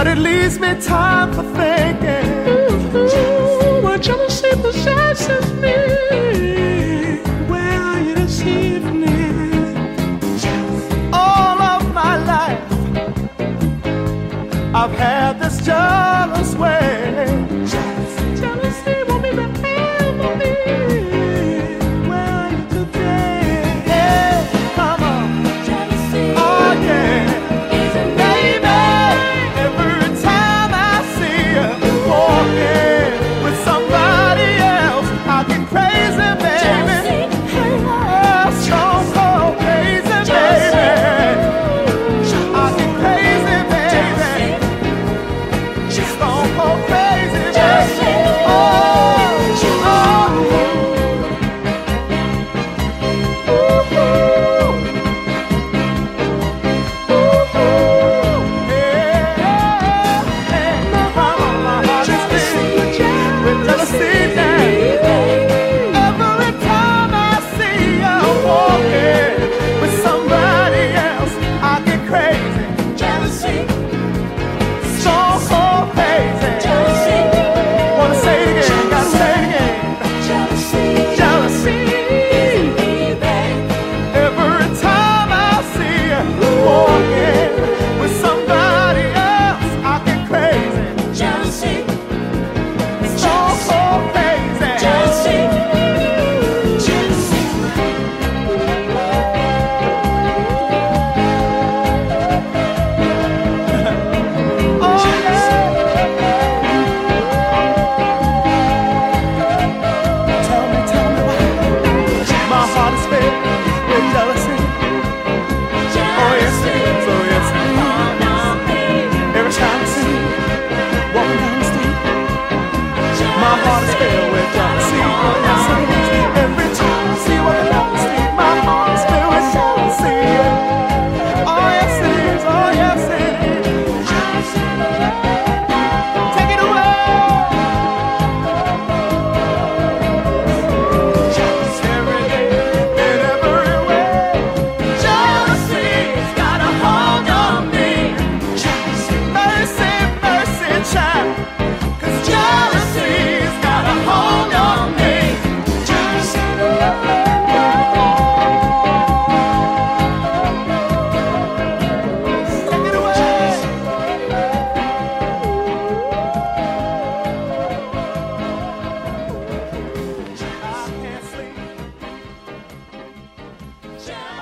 but it leaves me time for thinking. What jealousy possesses me. Where are you this evening? All of my life I've had this jealous way. Jealousy won't be the end of me. Where are you today? Yeah, come on. Jealousy. Oh yeah. Baby, Every time I see you walking with somebody else, I get crazy, baby. Oh, so crazy, baby. I get crazy, baby. So crazy, baby. Oh, jealousy.